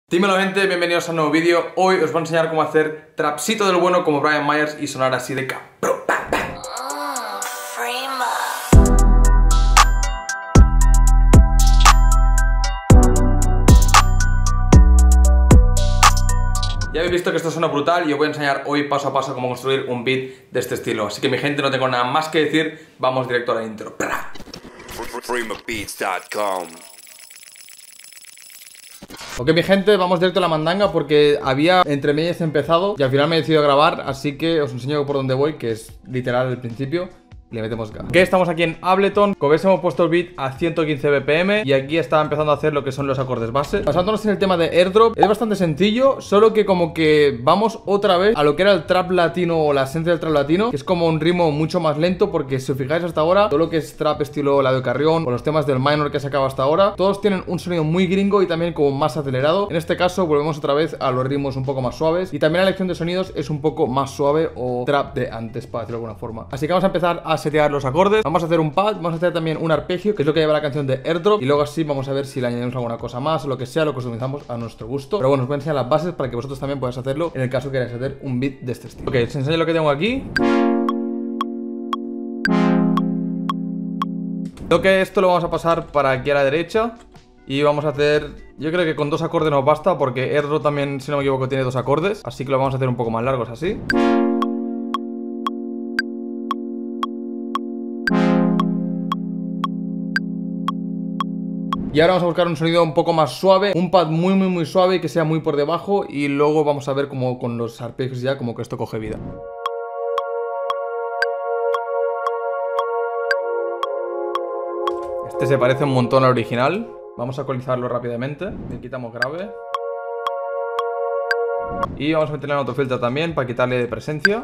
Dímelo gente, bienvenidos a un nuevo vídeo. Hoy os voy a enseñar cómo hacer trapsito del bueno como Brian Myers y sonar así de cabrón. Ya habéis visto que esto suena brutal y os voy a enseñar hoy paso a paso cómo construir un beat de este estilo. Así que mi gente, no tengo nada más que decir, vamos directo a la intro. Freemabeats.com. Ok mi gente, vamos directo a la mandanga porque había entre medias empezado y al final me he decidido grabar, así que os enseño por dónde voy, que es literal el principio. Y le metemos gas. Ok, estamos aquí en Ableton. Como veis hemos puesto el beat a 115 BPM y aquí está empezando a hacer lo que son los acordes base. Basándonos en el tema de airdrop, es bastante sencillo, solo que como que vamos otra vez a lo que era el trap latino o la esencia del trap latino, que es como un ritmo mucho más lento, porque si os fijáis hasta ahora, todo lo que es trap estilo Eladio Carrión o los temas del minor que he sacado hasta ahora, todos tienen un sonido muy gringo y también como más acelerado. En este caso volvemos otra vez a los ritmos un poco más suaves y también la elección de sonidos es un poco más suave o trap de antes, para decirlo de alguna forma. Así que vamos a empezar a setear los acordes. Vamos a hacer un pad, vamos a hacer también un arpegio, que es lo que lleva la canción de airdrop, y luego así vamos a ver si le añadimos alguna cosa más o lo que sea, lo customizamos a nuestro gusto. Pero bueno, os voy a enseñar las bases para que vosotros también podáis hacerlo en el caso que queráis hacer un beat de este estilo. Ok, os enseño lo que tengo aquí. Lo que esto lo vamos a pasar para aquí a la derecha y vamos a hacer, yo creo que con 2 acordes nos basta, porque airdrop también, si no me equivoco, tiene 2 acordes, así que lo vamos a hacer un poco más largos así. Y ahora vamos a buscar un sonido un poco más suave, un pad muy suave y que sea muy por debajo, y luego vamos a ver cómo con los arpegios ya como que esto coge vida. Este se parece un montón al original. Vamos a ecualizarlo rápidamente. Le quitamos grave. Y vamos a meterle en autofiltro también para quitarle presencia.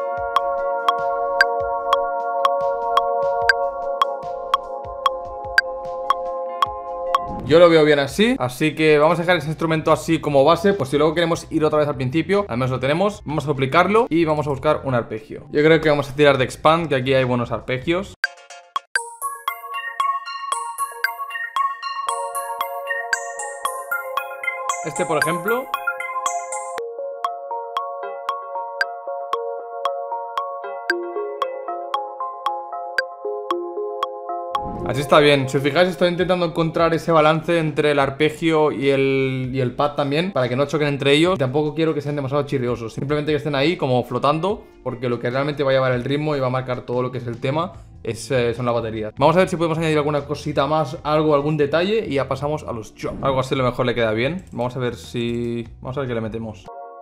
Yo lo veo bien así, así que vamos a dejar ese instrumento así como base, por si luego queremos ir otra vez al principio, al menos lo tenemos. Vamos a duplicarlo y vamos a buscar un arpegio. Yo creo que vamos a tirar de expand, que aquí hay buenos arpegios. Este, por ejemplo. Así está bien. Si os fijáis, estoy intentando encontrar ese balance entre el arpegio y el pad también, para que no choquen entre ellos. Tampoco quiero que sean demasiado chirriosos, simplemente que estén ahí como flotando, porque lo que realmente va a llevar el ritmo y va a marcar todo lo que es el tema son las baterías. Vamos a ver si podemos añadir alguna cosita más, algún detalle, y ya pasamos a los chops. Algo así a lo mejor le queda bien. Vamos a ver qué le metemos.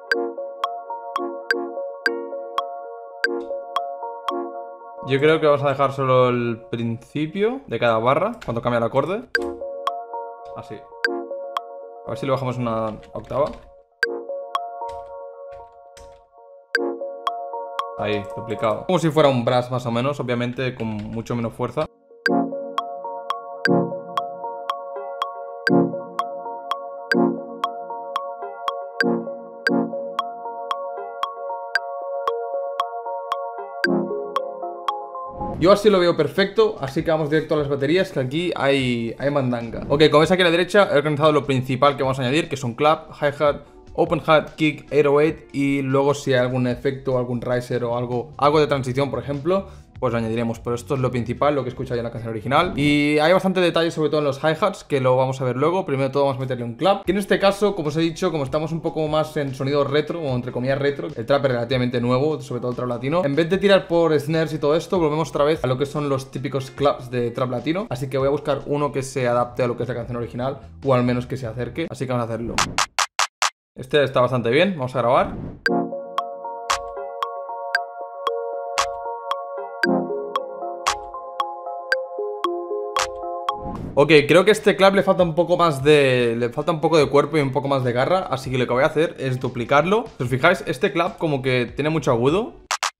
Yo creo que vamos a dejar solo el principio de cada barra cuando cambia el acorde. Así. A ver si le bajamos una octava. Ahí, duplicado. Como si fuera un brass más o menos, obviamente con mucho menos fuerza. Yo así lo veo perfecto, así que vamos directo a las baterías, que aquí hay mandanga. Ok, como veis aquí a la derecha he organizado lo principal que vamos a añadir, que son clap, hi-hat, open hat, kick, 808, y luego si hay algún efecto, algún riser o algo de transición, por ejemplo, pues lo añadiremos. Pero esto es lo principal, lo que escucháis en la canción original. Y hay bastante detalle, sobre todo en los hi-hats, que lo vamos a ver luego. Primero de todo vamos a meterle un clap, que en este caso, como os he dicho, como estamos un poco más en sonido retro, o entre comillas retro, el trap es relativamente nuevo, sobre todo el trap latino, en vez de tirar por snares y todo esto, volvemos otra vez a lo que son los típicos claps de trap latino. Así que voy a buscar uno que se adapte a lo que es la canción original, o al menos que se acerque. Así que vamos a hacerlo. Este está bastante bien, vamos a grabar. Ok, creo que este clap le falta un poco más de... Le falta un poco de cuerpo y un poco más de garra, así que lo que voy a hacer es duplicarlo. Si os fijáis, este clap como que tiene mucho agudo,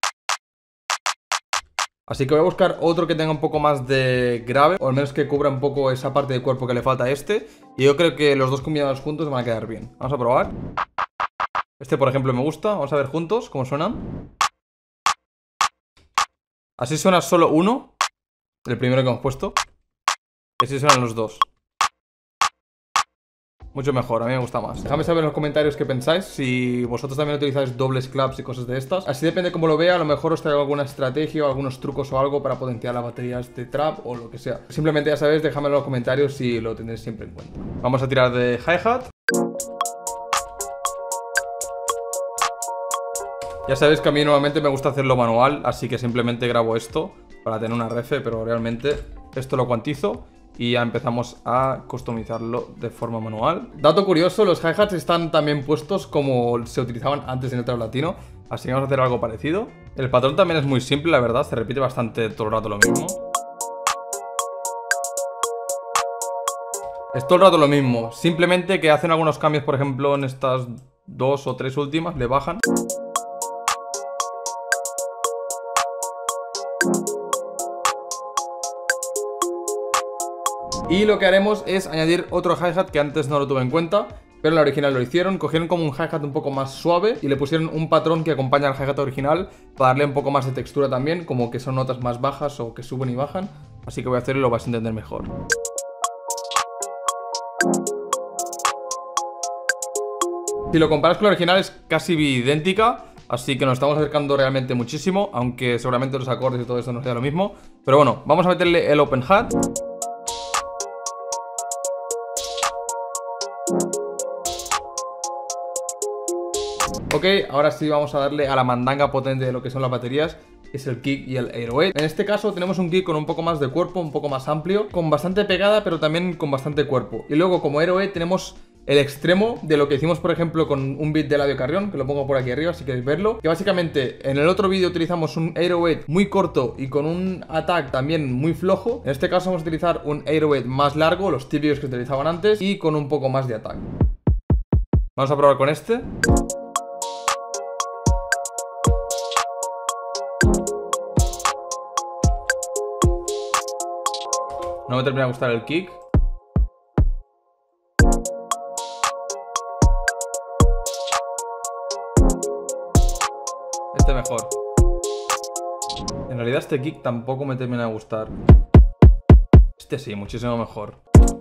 así que voy a buscar otro que tenga un poco más de grave, o al menos que cubra un poco esa parte del cuerpo que le falta a este. Y yo creo que los dos combinados juntos van a quedar bien. Vamos a probar. Este, por ejemplo, me gusta. Vamos a ver juntos cómo suenan. Así suena solo uno, el primero que hemos puesto. Y así suenan los dos. Mucho mejor, a mí me gusta más. Dejadme saber en los comentarios qué pensáis, si vosotros también utilizáis dobles claps y cosas de estas. Así depende cómo lo vea, a lo mejor os traigo alguna estrategia o algunos trucos o algo para potenciar las baterías de trap o lo que sea. Simplemente ya sabéis, dejadme en los comentarios si lo tenéis siempre en cuenta. Vamos a tirar de hi-hat. Ya sabéis que a mí normalmente me gusta hacerlo manual, así que simplemente grabo esto para tener una refe, pero realmente esto lo cuantizo y ya empezamos a customizarlo de forma manual. Dato curioso, los hi-hats están también puestos como se utilizaban antes en el trap latino, así que vamos a hacer algo parecido. El patrón también es muy simple, la verdad, se repite bastante todo el rato lo mismo. Es todo el rato lo mismo, simplemente que hacen algunos cambios, por ejemplo, en estas 2 o 3 últimas, le bajan. Y lo que haremos es añadir otro hi-hat que antes no lo tuve en cuenta, pero en la original lo hicieron. Cogieron como un hi-hat un poco más suave y le pusieron un patrón que acompaña al hi-hat original para darle un poco más de textura también, como que son notas más bajas o que suben y bajan. Así que voy a hacerlo y lo vais a entender mejor. Si lo comparas con la original es casi idéntica, así que nos estamos acercando realmente muchísimo, aunque seguramente los acordes y todo esto no sea lo mismo. Pero bueno, vamos a meterle el open hat. Ok, ahora sí vamos a darle a la mandanga potente de lo que son las baterías, que es el kick y el 808. En este caso tenemos un kick con un poco más de cuerpo, un poco más amplio, con bastante pegada, pero también con bastante cuerpo. Y luego como 808 tenemos el extremo de lo que hicimos, por ejemplo, con un beat de Eladio Carrión, que lo pongo por aquí arriba si queréis verlo. Que básicamente en el otro vídeo utilizamos un 808 muy corto y con un attack también muy flojo. En este caso vamos a utilizar un 808 más largo, los típicos que utilizaban antes, y con un poco más de attack. Vamos a probar con este. No me termina de gustar el kick. Este mejor. En realidad este kick tampoco me termina de gustar. Este sí, muchísimo mejor.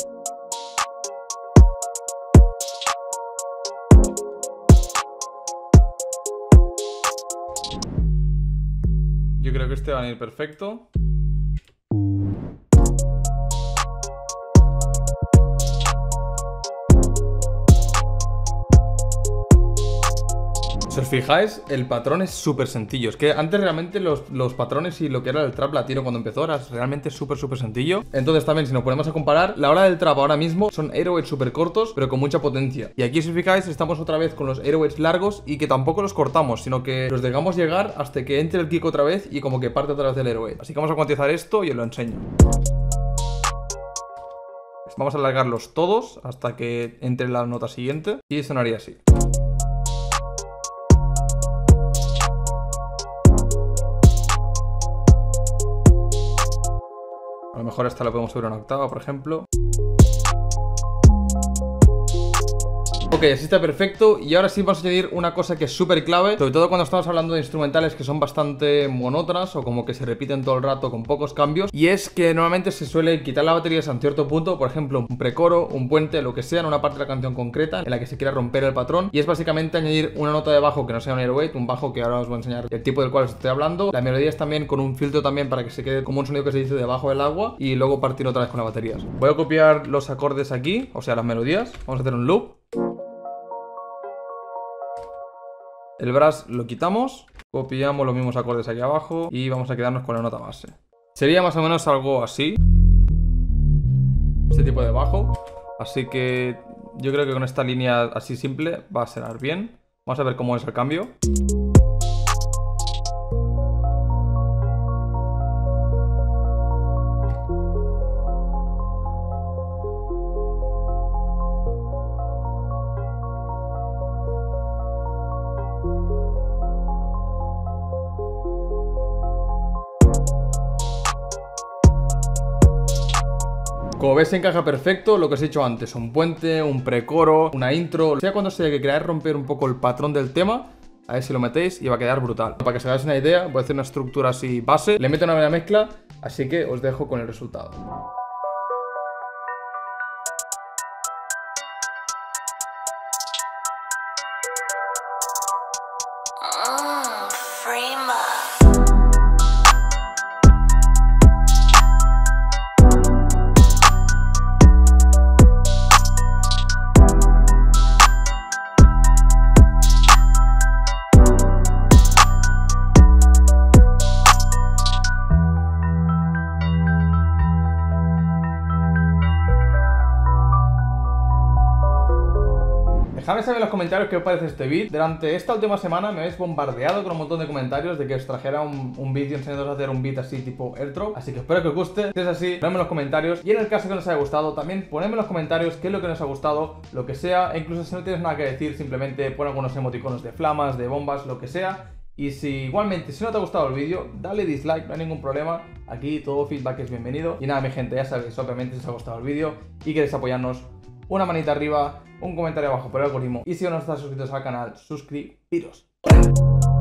Yo creo que este va a ir perfecto. Si os fijáis, el patrón es súper sencillo. Es que antes realmente los patrones y lo que era el trap latino cuando empezó era realmente súper sencillo. Entonces también si nos ponemos a comparar, la hora del trap ahora mismo son 808 súper cortos, pero con mucha potencia. Y aquí si os fijáis, estamos otra vez con los 808 largos y que tampoco los cortamos, sino que los dejamos llegar hasta que entre el kick otra vez y como que parte otra vez del 808. Así que vamos a cuantizar esto y os lo enseño. Vamos a alargarlos todos hasta que entre la nota siguiente y sonaría así. A lo mejor esta la podemos subir a una octava, por ejemplo. Ok, así está perfecto. Y ahora sí vamos a añadir una cosa que es súper clave, sobre todo cuando estamos hablando de instrumentales que son bastante monótonas o como que se repiten todo el rato con pocos cambios. Y es que normalmente se suele quitar la batería a un cierto punto, por ejemplo, un precoro, un puente, lo que sea, en una parte de la canción concreta en la que se quiera romper el patrón. Y es básicamente añadir una nota de bajo que no sea un 808, un bajo que ahora os voy a enseñar el tipo del cual os estoy hablando. La melodía es también con un filtro también para que se quede como un sonido que se dice debajo del agua y luego partir otra vez con las baterías. Voy a copiar los acordes aquí, o sea, las melodías. Vamos a hacer un loop. El brass lo quitamos, copiamos los mismos acordes aquí abajo y vamos a quedarnos con la nota base. Sería más o menos algo así, este tipo de bajo. Así que yo creo que con esta línea así simple va a sonar bien. Vamos a ver cómo es el cambio. Como ves, encaja perfecto lo que os he dicho antes, un puente, un precoro, una intro, o sea, cuando se queráis romper un poco el patrón del tema, a ver si lo metéis y va a quedar brutal. Para que os hagáis una idea, voy a hacer una estructura así base, le meto una buena mezcla, así que os dejo con el resultado. Dejadme saber en los comentarios qué os parece este vídeo. Durante esta última semana me habéis bombardeado con un montón de comentarios de que os trajera un vídeo enseñándoos a hacer un beat así tipo airdrop. Así que espero que os guste. Si es así, ponedme en los comentarios. Y en el caso que no os haya gustado, también ponedme en los comentarios qué es lo que nos ha gustado, lo que sea. E incluso si no tienes nada que decir, simplemente pon algunos emoticonos de flamas, de bombas, lo que sea. Y si igualmente, si no te ha gustado el vídeo, dale dislike, no hay ningún problema. Aquí todo feedback es bienvenido. Y nada, mi gente, ya sabéis, obviamente si os ha gustado el vídeo y queréis apoyarnos, una manita arriba, un comentario abajo por el algoritmo. Y si aún no estás suscritos al canal, suscribiros.